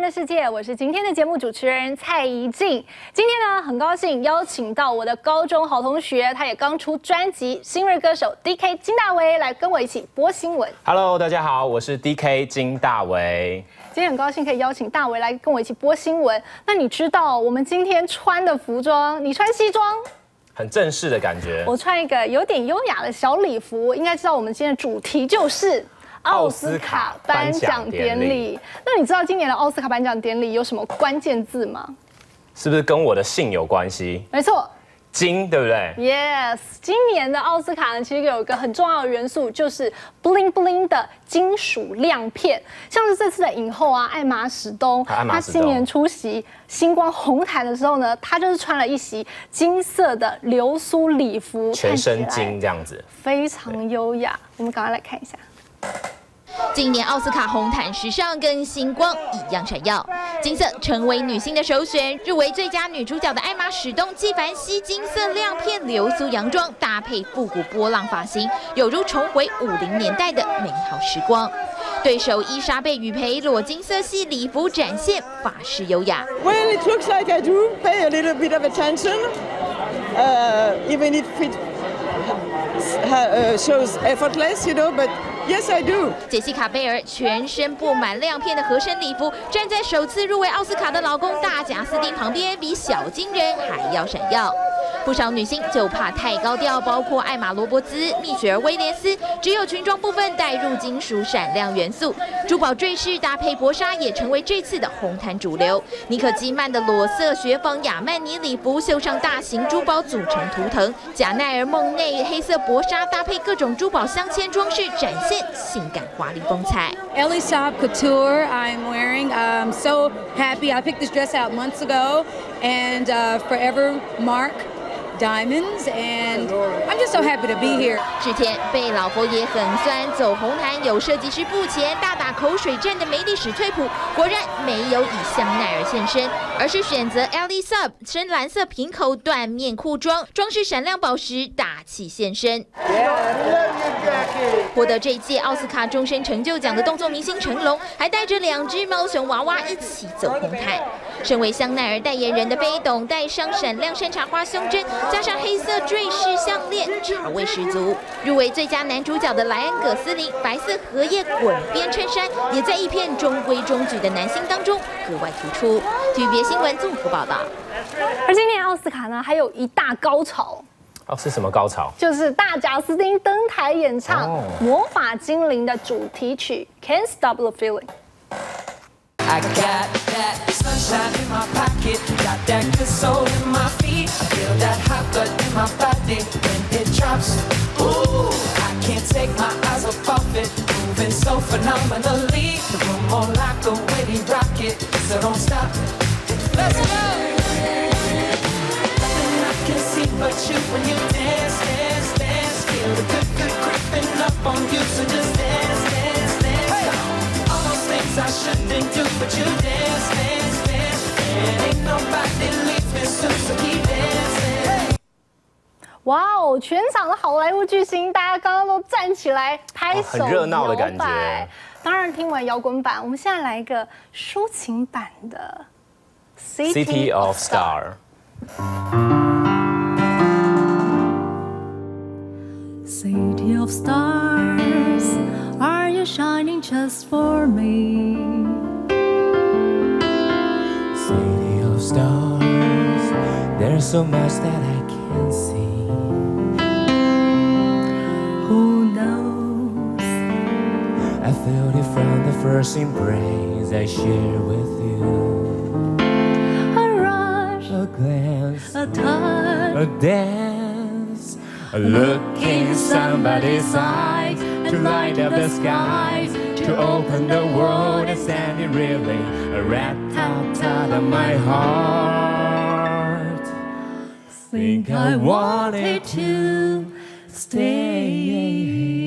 的世界，我是今天的节目主持人蔡宜静。今天呢，很高兴邀请到我的高中好同学，他也刚出专辑，新锐歌手 DK 金大为来跟我一起播新闻。 Hello， 大家好，我是 DK 金大为。 今天很高兴可以邀请大为来跟我一起播新闻。那你知道我们今天穿的服装，你穿西装？ 很正式的感觉。 我穿一个有点优雅的小礼服，应该知道我们今天的主题就是奥斯卡颁奖典礼。那你知道今年的奥斯卡颁奖典礼有什么关键字吗？ 是不是跟我的姓有关系？ 没错。 金，对不对 ？Yes， 今年的奥斯卡呢，其实有一个很重要的元素，就是 bling bling 的金属亮片。像是这次的影后啊，艾玛史东，她今年出席星光红毯的时候呢，她就是穿了一袭金色的流苏礼服， 全身金这样子， 非常优雅。我们赶快来看一下。 今年奥斯卡红毯时尚跟星光一样闪耀，金色成为女星的首选。入围最佳女主角的艾玛史东，纪梵希金色亮片流苏洋装，搭配复古波浪发型，有如重回50年代的美好时光。对手伊莎贝雨培裸金色系礼服，展现法式优雅。 Well, it looks like I do pay a little bit of attention, even if it shows effortless, you know, but yes, I do. 杰西卡贝尔全身布满亮片的合身礼服，站在首次入围奥斯卡的老公大贾斯汀旁边，比小金人还要闪耀。不少女星就怕太高调，包括艾玛罗伯兹、蜜雪儿威廉斯，只有裙装部分带入金属闪亮元素，珠宝坠饰搭配薄纱也成为这次的红毯主流。妮可基曼的裸色雪纺亚曼尼礼服，绣上大型珠宝组成图腾；贾奈尔梦内黑色薄纱搭配各种珠宝镶嵌装饰，展现性感华丽风采。 Elie Saab Couture I'm wearing. I'm so happy. I picked this dress out months ago, and Forever Mark Diamonds, and I'm just so happy to be here. 之前被老佛爷很酸走红毯，有设计师付钱大打口水战的梅丽史翠普，果然没有以香奈儿现身，而是选择 Elie Saab 深蓝色平口缎面裤装，装饰闪亮宝石，大气现身。获得这一届奥斯卡终身成就奖的动作明星成龙，还带着2只猫熊娃娃一起走红毯。身为香奈儿代言人的飞董，戴上闪亮山茶花胸针，加上黑色坠饰项链，潮味十足。入围最佳男主角的莱恩·葛斯林，白色荷叶滚边衬衫，也在一片中规中矩的男星当中格外突出。TVB新闻综合报道。 而今年奥斯卡呢，还有一大高潮。 哦，是什么高潮？ 就是大贾斯汀登台演唱《魔法精灵》的主题曲《Can't Stop the Feeling》。 I got that sunshine in my pocket, got that good soul in my feet. I feel that hot blood in my body when it drops. Ooh, I can't take my eyes off of it, moving so phenomenally. The room won't like the way we rock it, so don't stop. Let's go. Nothing I can see but you when you dance, dance, dance. Feel the good, good creeping up on you, so just dance, dance, dance. Hey. All those things I shouldn't do, but you dance, dance, dance. And ain't nobody leaving soon, so keep dancing. 哇哦！全场的好莱坞巨星，大家刚刚都站起来拍手， 很热闹的感觉。 当然，听完摇滚版，我们现在来一个抒情版的《 City of Star》。 City of stars, are you shining just for me? City of stars, there's so much that I can't see. Who knows? I felt it from the first embrace I shared with you. A rush, A glance, a touch, a dance, a look in somebody's eyes to light up the skies, to open the world and send it reeling a rat-tat-tat of my heart. think I wanted to stay.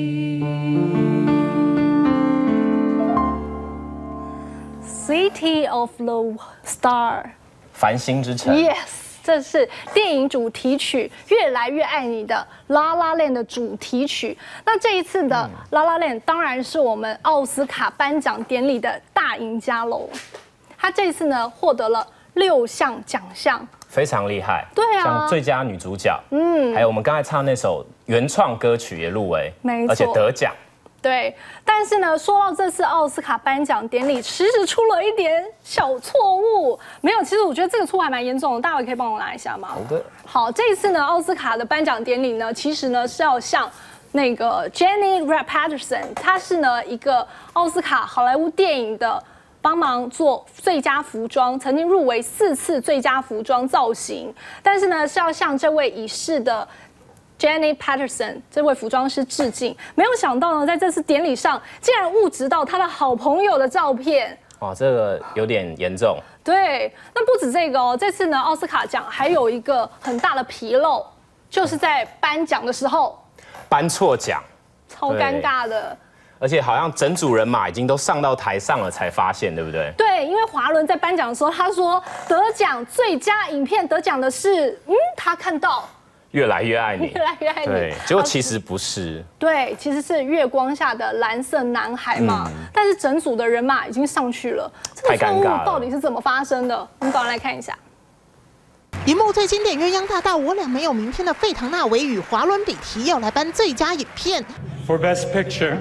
City of the Star， 繁星之城。 Yes， 这是电影主题曲《越来越爱你》的《La La Land》的主题曲。那这一次的《La La Land》当然是我们奥斯卡颁奖典礼的大赢家喽。 她这次呢获得了6项奖项， 非常厉害。 对啊， 像最佳女主角，还有我们刚才唱那首原创歌曲也入围， 没错， 而且得奖。 对，但是呢，说到这次奥斯卡颁奖典礼，其实出了一点小错误。没有，其实我觉得这个错误还蛮严重的，大伟可以帮我拿一下吗？ 好的。 好，这一次呢，奥斯卡的颁奖典礼呢，其实呢是要向那个 Jenny Patterson， 她是呢一个奥斯卡好莱坞电影的帮忙做最佳服装，曾经入围4次最佳服装造型，但是呢是要向这位已逝的Jenny Patterson 这位服装师致敬，没有想到呢，在这次典礼上竟然误植到他的好朋友的照片。 哇，这个有点严重。 对，那不止这个哦，这次呢奥斯卡奖还有一个很大的纰漏，就是在颁奖的时候颁错奖， 超尴尬的。 而且好像整组人马已经都上到台上了才发现，对不对？ 对，因为华伦在颁奖的时候，他说得奖最佳影片得奖的是，他看到。 越来越爱你， 越来越爱你。 对，结果其实不是。 对，其实是《月光下的蓝色男孩》嘛。但是整组的人马已经上去了，这个错误到底是怎么发生的？我们赶快来看一下。 荧幕最经典鸳鸯大道《我俩没有明天》的费唐纳维与华伦比提要来颁最佳影片。 For Best Picture.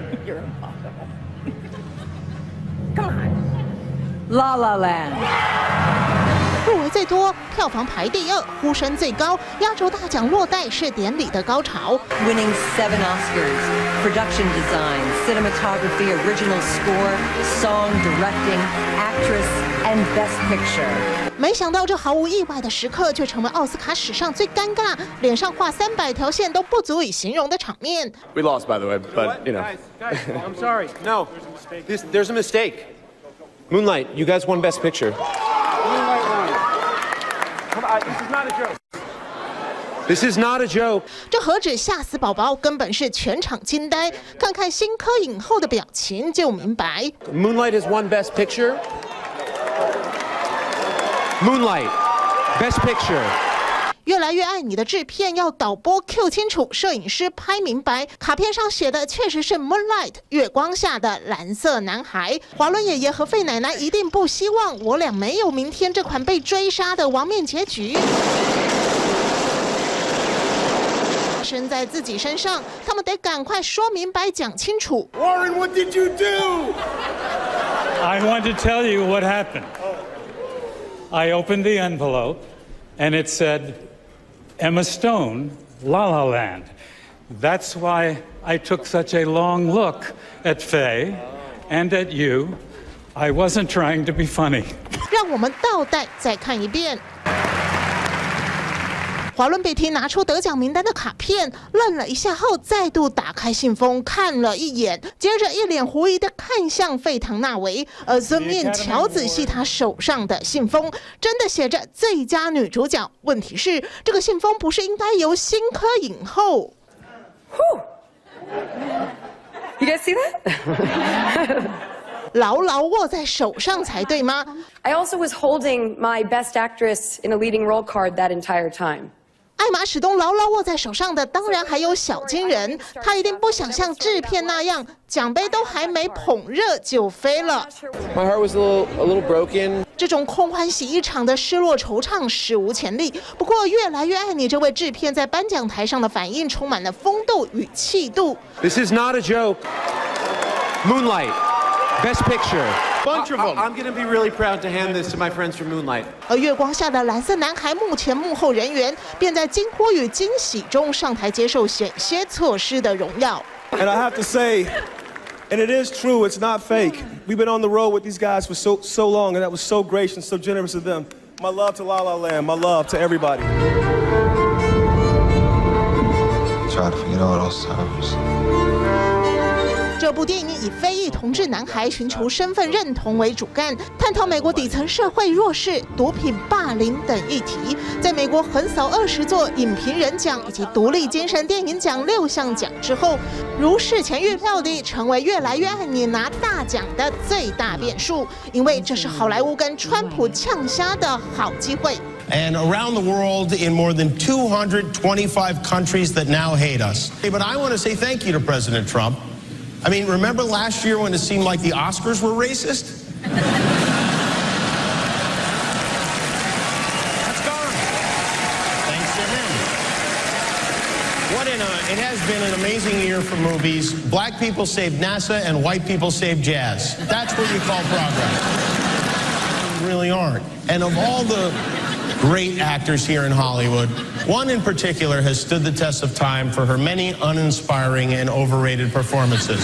Come on. La La Land. 入围最多，票房排第2，呼声最高，压轴大奖落袋是典礼的高潮。 Winning 7 Oscars: production design, cinematography, original score, song, directing, actress, and best picture. 没想到这毫无意外的时刻，却成为奥斯卡史上最尴尬、脸上画300条线都不足以形容的场面。 We lost, by the way, but you know. Guys, I'm sorry. No, there's a mistake. Moonlight, you guys won Best Picture. Moonlight won. Come on, this is not a joke. This is not a joke. 这何止吓死宝宝，根本是全场惊呆。看看新科影后的表情就明白。 Moonlight has won Best Picture. Moonlight, Best Picture. 越来越爱你的制片要导播 Q 清楚，摄影师拍明白，卡片上写的确实是 Moonlight 月光下的蓝色男孩。华伦爷爷和费奶奶一定不希望我俩没有明天这款被追杀的亡命结局发生在自己身上，他们得赶快说明白讲清楚。 Warren, what did you do? I want to tell you what happened. I opened the envelope, and it said, Emma Stone, La La Land. That's why I took such a long look at Faye and at you. I wasn't trying to be funny. 让我们倒带再看一遍。华伦比提拿出得奖名单的卡片，愣了一下后，再度打开信封看了一眼，接着一脸狐疑的看向费唐纳维，而孙面瞧仔细他手上的信封，真的写着最佳女主角。问题是，这个信封不是应该由新科影后 You guys see that? 牢牢握在手上才对吗？ I also was holding my Best Actress in a Leading Role card that entire time. 艾玛史东牢牢握在手上的，当然还有小金人。他一定不想像制片那样，奖杯都还没捧热就飞了。 My heart was a little broken. 这种空欢喜一场的失落惆怅史无前例。不过，越来越爱你这位制片在颁奖台上的反应充满了风度与气度。 This is not a joke. Moonlight, Best Picture. Bunch of them. I'm going to be really proud to hand this to my friends from Moonlight. 而月光下的蓝色男孩幕前幕后人员便在惊呼与惊喜中上台接受险些错失的荣耀。 And I have to say, and it is true, it's not fake. We've been on the road with these guys for so long, and that was so gracious, so generous of them. My love to La La Land, my love to everybody. Try to forget all those times. 这部电影以非裔同志男孩寻求身份认同为主干，探讨美国底层社会弱势、毒品、霸凌等议题，在美国横扫20座影评人奖以及独立精神电影奖6项奖之后，如事前预料地成为越来越爱你拿大奖的最大变数，因为这是好莱坞跟川普呛虾的好机会。 And around the world in more than 225 countries that now hate us. But I want to say thank you to President Trump. I mean, remember last year when it seemed like the Oscars were racist? It has been an amazing year for movies. Black people saved NASA and white people saved jazz. That's what you call progress. You really aren't. And of all the great actors here in Hollywood, one in particular has stood the test of time for her many uninspiring and overrated performances.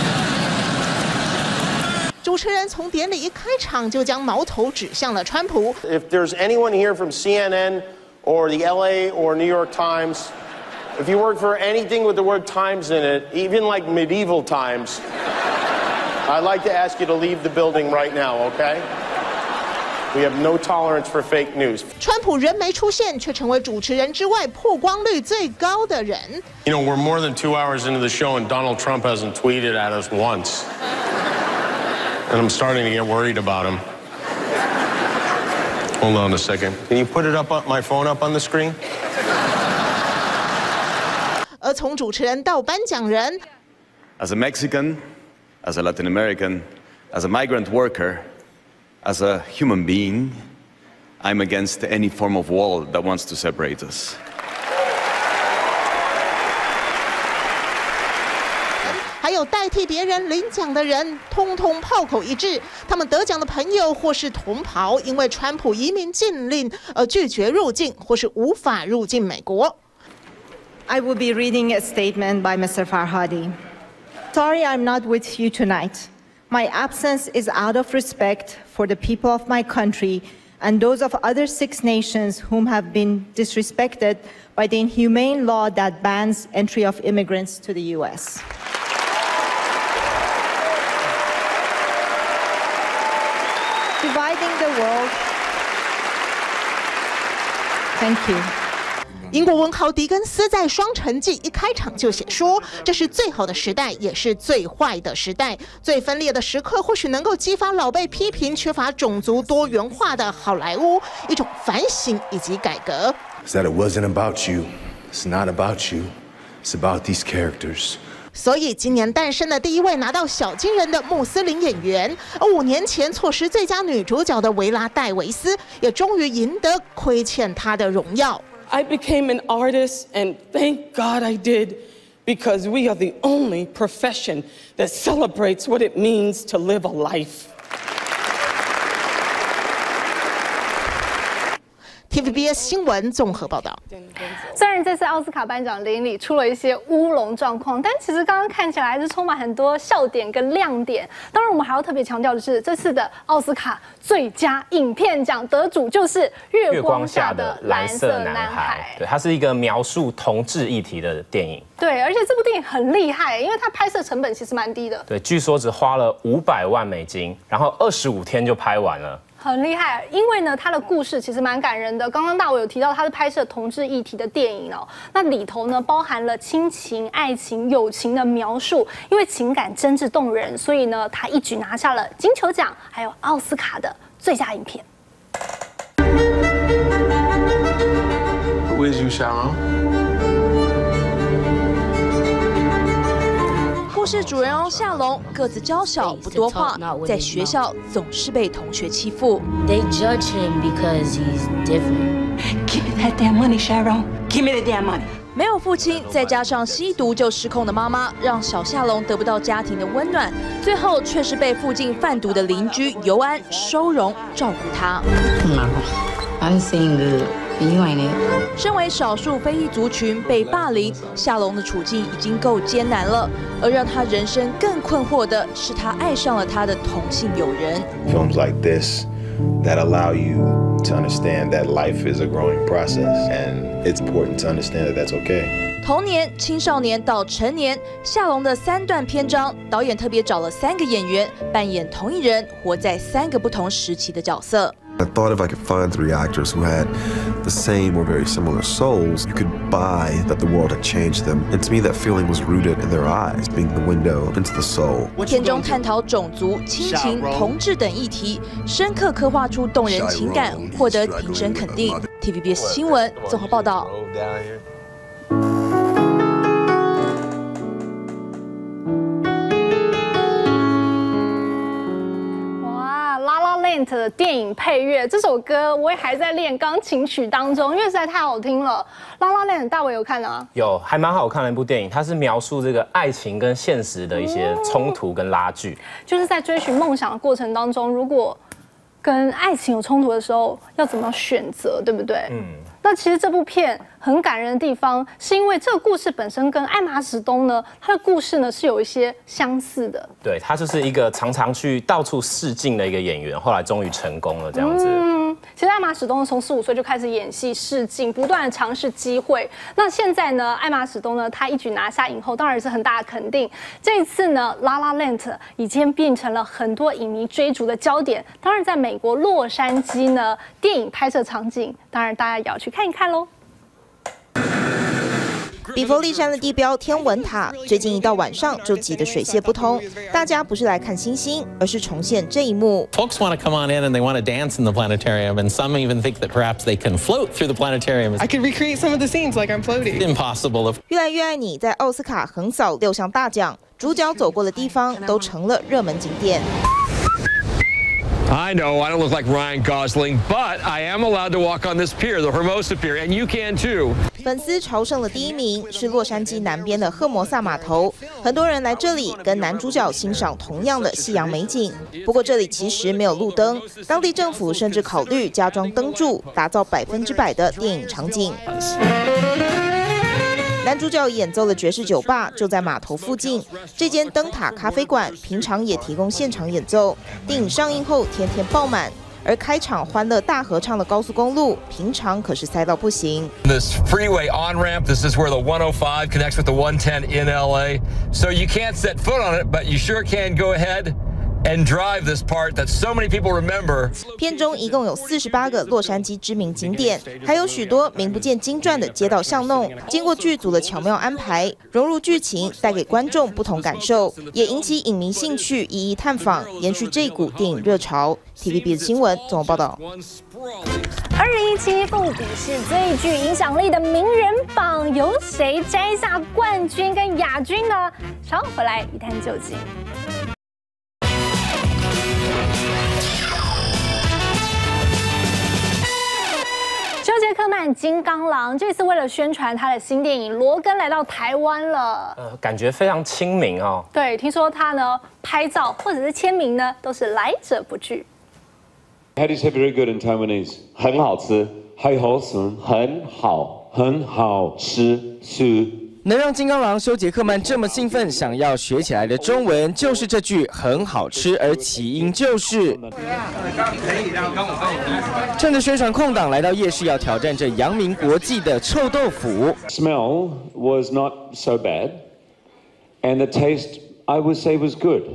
主持人从典礼一开场就将矛头指向了川普。 If there's anyone here from CNN or the LA or New York Times, if you work for anything with the word times in it, even like medieval times, I'd like to ask you to leave the building right now, okay? We have no tolerance for fake news. 川普人没出现，却成为主持人之外曝光率最高的人。 You know, we're more than 2 hours into the show and Donald Trump hasn't tweeted at us once. And I'm starting to get worried about him. Hold on a second. Can you put it up on my phone up on the screen? 而从主持人到颁奖人 As a Mexican, as a Latin American, as a migrant worker, as a human being, I'm against any form of wall that wants to separate us. 还有代替别人领奖的人，通通炮口一致。他们得奖的朋友或是同袍，因为川普移民禁令而拒绝入境，或是无法入境美国。 I will be reading a statement by Mr. Farhadi. Sorry, I'm not with you tonight. My absence is out of respect for the people of my country and those of other 6 nations whom have been disrespected by the inhumane law that bans entry of immigrants to the U.S. Dividing the world. Thank you. 英国文豪狄更斯在《双城记》一开场就写说：“这是最好的时代，也是最坏的时代。最分裂的时刻，或许能够激发老被批评缺乏种族多元化的好莱坞一种反省以及改革。” That it wasn't about you. It's not about you. It's about these characters. 所以，今年诞生的第一位拿到小金人的穆斯林演员，而5年前错失最佳女主角的维拉·戴维斯，也终于赢得亏欠她的荣耀。 I became an artist, and thank God I did, because we are the only profession that celebrates what it means to live a life. TVBS 新闻综合报道。 虽然这次奥斯卡颁奖典礼出了一些乌龙状况，但其实刚刚看起来还是充满很多笑点跟亮点。当然，我们还要特别强调的是，这次的奥斯卡最佳影片奖得主就是《月光下的蓝色男孩》。 对，它是一个描述同志议题的电影。 对，而且这部电影很厉害，因为它拍摄成本其实蛮低的。 对，据说只花了500万美金，然后25天就拍完了。 很厉害，因为呢，他的故事其实蛮感人的。刚刚大伟有提到，他是拍摄同志议题的电影哦。那里头呢，包含了亲情、爱情、友情的描述，因为情感真挚动人，所以呢，他一举拿下了金球奖，还有奥斯卡的最佳影片。 Who is you, Sharon? 故事主人翁夏龙个子娇小，不多话，在学校总是被同学欺负。 They judge him because he's different. Give me that damn money, Sharon. Give me the damn money. 没有父亲，再加上吸毒就失控的妈妈，让小夏龙得不到家庭的温暖，最后却是被附近贩毒的邻居尤安收容照顾他。 I'm seeing good. You ain't it. 身为少数非裔族群被霸凌，夏龙的处境已经够艰难了，而让他人生更困惑的是，他爱上了他的同性友人。 Films like this that allow you to understand that life is a growing process, and it's important to understand that that's okay. 童年、青少年到成年，夏龙的3段篇章，导演特别找了3个演员扮演同一人，活在3个不同时期的角色。 I thought if I could find 3 actors who had the same or very similar souls, you could buy that the world had changed them. And to me, that feeling was rooted in their eyes, being the window into the soul. 片中探讨种族、亲情、同志等议题，深刻刻画出动人情感，获得评审肯定。TVBS 新闻综合报道。 Land 的电影配乐，这首歌我也还在练钢琴曲当中，因为实在太好听了。La La Land 大伟有看啊？ 有，还蛮好看的一部电影，它是描述这个爱情跟现实的一些冲突跟拉锯， 就是在追寻梦想的过程当中，如果跟爱情有冲突的时候，要怎么选择，对不对？那其实这部片很感人的地方，是因为这个故事本身跟艾玛史东呢，他的故事呢是有一些相似的。 对，他就是一个常常去到处试镜的一个演员，后来终于成功了这样子。 其实艾玛史东从4、5岁就开始演戏试镜，不断的尝试机会。那现在呢，艾玛史东呢，他一举拿下影后，当然是很大的肯定。这一次呢，《La La Land》已经变成了很多影迷追逐的焦点。当然，在美国洛杉矶呢，电影拍摄场景，当然大家也要去看一看喽。 比佛利山的地标天文塔，最近一到晚上就挤得水泄不通。大家不是来看星星，而是重现这一幕。 Folks want to come on in and they want to dance in the planetarium, and some even think that perhaps they can float through the planetarium. I could recreate some of the scenes like I'm floating. Impossible. 越来越爱你在奥斯卡横扫6项大奖，主角走过的地方都成了热门景点。 I know I don't look like Ryan Gosling, but I am allowed to walk on this pier, the Hermosa Pier, and you can too. 粉丝朝圣的第1名是洛杉矶南边的赫摩萨码头，很多人来这里跟男主角欣赏同样的夕阳美景。不过这里其实没有路灯，当地政府甚至考虑加装灯柱，打造100%的电影场景。男主角演奏的爵士酒吧就在码头附近，这间灯塔咖啡馆平常也提供现场演奏。电影上映后天天爆满，而开场欢乐大合唱的高速公路，平常可是塞到不行。 This freeway on ramp, this is where the 105 connects with the 110 in LA. So you can't set foot on it, but you sure can go ahead and drive this part that so many people remember. 片中一共有48个洛杉矶知名景点，还有许多名不见经传的街道巷弄。经过剧组的巧妙安排，融入剧情，带给观众不同感受，也引起影迷兴趣，一一探访，延续这股电影热潮。TVB 的新闻综合报道。 2017富比士最具影响力的名人榜，由谁摘下冠军跟亚军呢？稍后回来一探究竟。休·杰克曼《金刚狼》这次为了宣传他的新电影《罗根》来到台湾了， 感觉非常亲民哦。 对，听说他呢拍照或者是签名呢都是来者不拒。 How do you say very good in Taiwanese? 很好吃，很好吃，很好吃。 能让金刚狼休·杰克曼这么兴奋，想要学起来的中文就是这句很好吃，而起因就是趁着宣传空档来到夜市，要挑战这扬名国际的臭豆腐。 Smell was not so bad, and the taste I would say was good.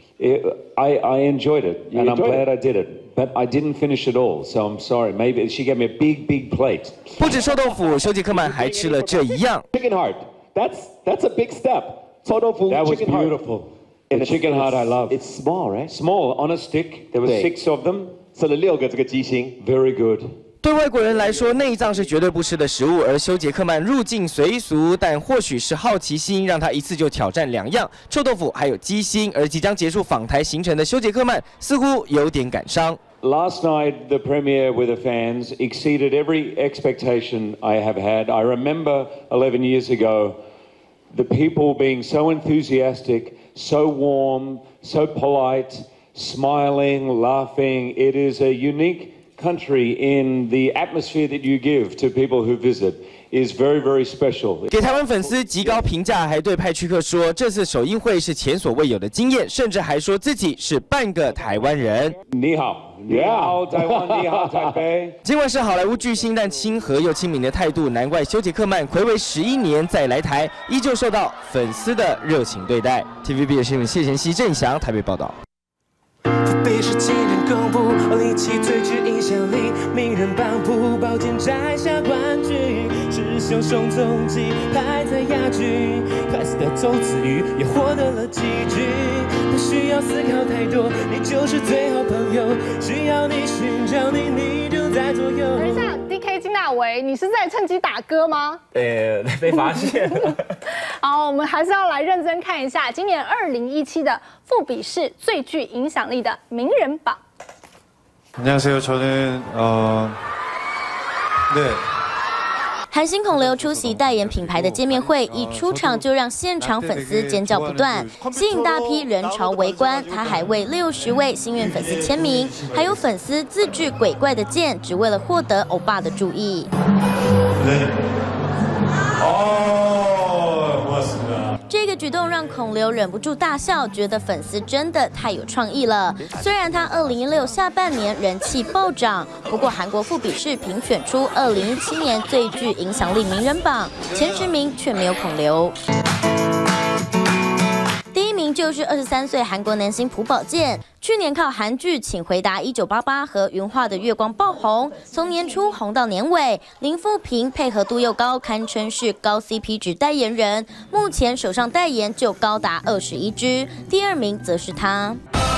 I enjoyed it, and I'm glad I did it. But I didn't finish it all, so I'm sorry. Maybe she gave me a big plate. 不止臭豆腐，休·杰克曼还吃了这一样。 Chicken heart. That's a big step. 臭豆腐 That was beautiful. And the chicken heart I love. It's small, right? Small, on a stick. There were 6 of them. 吃了6个这个鸡心 Very good. 对外国人来说，内脏是绝对不吃的食物，而休·杰克曼入境随俗，但或许是好奇心让他一次就挑战2样：臭豆腐还有鸡心。而即将结束访台行程的休·杰克曼似乎有点感伤。 Last night, the premiere with the fans exceeded every expectation I have had. I remember 11 years ago, the people being so enthusiastic, so warm, so polite, smiling, laughing. It is a unique country in the atmosphere that you give to people who visit is very, very special. 给台湾粉丝极高评价，还对派屈克说，这次首映会是前所未有的经验，甚至还说自己是半个台湾人。 你好，你好，台湾，你好，台北。 尽管是好莱坞巨星，但亲和又亲民的态度，难怪休·杰克曼睽违11年再来台，依旧受到粉丝的热情对待。TVB 的新闻谢贤熙、郑翔台北报道。 被是几人公布，2017最具影响力名人榜不保荐摘下冠军，是枭雄踪迹排在亚军，快死的周子瑜也获得了季军，不需要思考太多，你就是最好朋友，只要你寻找你，你就在左右。 等一下 ，DK 金大为，你是在趁机打歌吗？ 被发现了。 好，我们还是要来认真看一下今年2017的富比士最具影响力的名人榜。 안녕하세요. 저는 네. 韩星孔刘出席代言品牌的见面会，一出场就让现场粉丝尖叫不断，吸引大批人潮围观。他还为60位心愿粉丝签名，还有粉丝自制鬼怪的剑，只为了获得欧巴的注意。这个举动让孔刘忍不住大笑，觉得粉丝真的太有创意了。虽然他2016下半年人气暴涨，不过韩国富比士评选出2017年最具影响力名人榜，前10名却没有孔刘。第1名就是23岁韩国男星朴宝剑，去年靠韩剧《请回答1988》和云画的月光爆红，从年初红到年尾。林富平配合杜佑高，堪称是高 CP 值代言人，目前手上代言就高达21支。第2名则是他。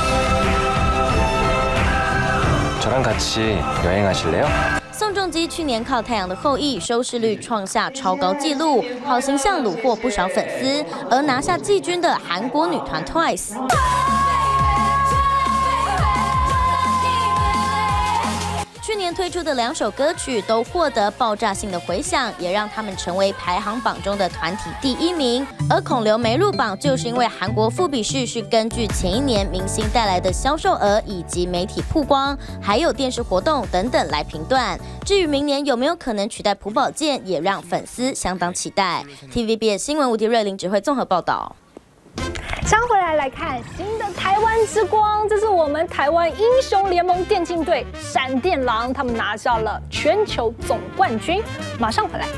저랑 같이 여행하실래요? 宋仲基去年靠《太阳的后裔》收视率创下超高纪录，好形象虏获不少粉丝，而拿下季军的韩国女团 TWICE。 去年推出的2首歌曲都获得爆炸性的回响，也让他们成为排行榜中的团体第1名。而孔刘没入榜，就是因为韩国富比士是根据前一年明星带来的销售额以及媒体曝光，还有电视活动等等来评断。至于明年有没有可能取代朴宝剑，也让粉丝相当期待。TVBS 新闻吴迪瑞林指挥综合报道。 上回来看新的台湾之光，这是我们台湾英雄联盟电竞队闪电狼，他们拿下了全球总冠军。马上回来。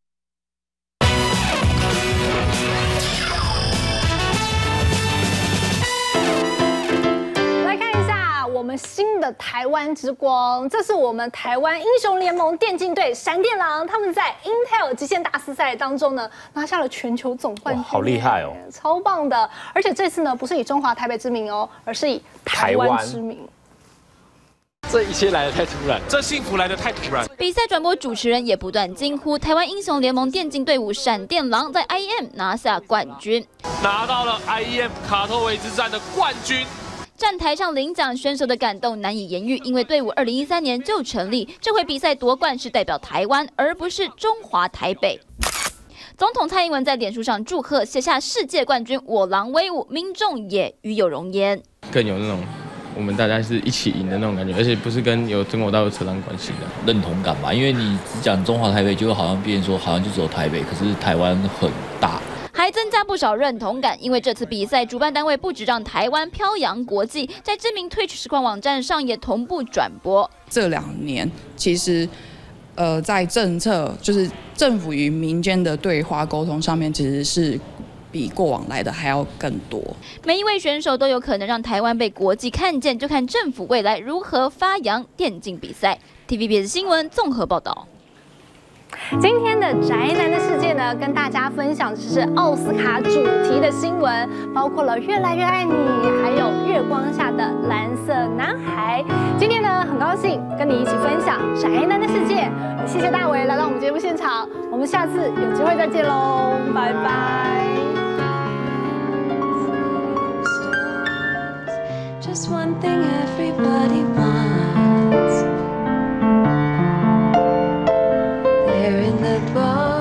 我们新的台湾之光，这是我们台湾英雄联盟电竞队闪电狼，他们在 Intel 极限大师赛当中呢，拿下了全球总冠军， 好厉害哦， 超棒的！而且这次呢，不是以中华台北之名哦，而是以台湾之名。 这一切来得太突然，这幸福来得太突然。 比赛转播主持人也不断惊呼：台湾英雄联盟电竞队伍闪电狼在 IEM 拿下冠军， 拿到了 IEM 卡托维兹站的冠军。 站台上领奖，选手的感动难以言喻，因为队伍2013年就成立，这回比赛夺冠是代表台湾，而不是中华台北。总统蔡英文在脸书上祝贺，写下世界冠军我狼威武，民众也与有荣焉， 更有那种我们大家是一起赢的那种感觉，而且不是跟有中国大陆扯上关系的认同感吧，因为你只讲中华台北，就好像变成说好像就只有台北，可是台湾很大。 还增加不少认同感，因为这次比赛主办单位不只让台湾飘扬国际，在知名 Twitch 实况网站上也同步转播。 这2年其实，在政策就是政府与民间的对话沟通上面，其实是比过往来的还要更多。 每一位选手都有可能让台湾被国际看见，就看政府未来如何发扬电竞比赛。TVBS 新闻综合报道。 今天的宅男的世界呢，跟大家分享就是奥斯卡主题的新闻，包括了《越来越爱你》，还有《月光下的蓝色男孩》。今天呢，很高兴跟你一起分享宅男的世界。也谢谢大伟来到我们节目现场，我们下次有机会再见喽，拜拜。Just one thing everybody wants. In the bar.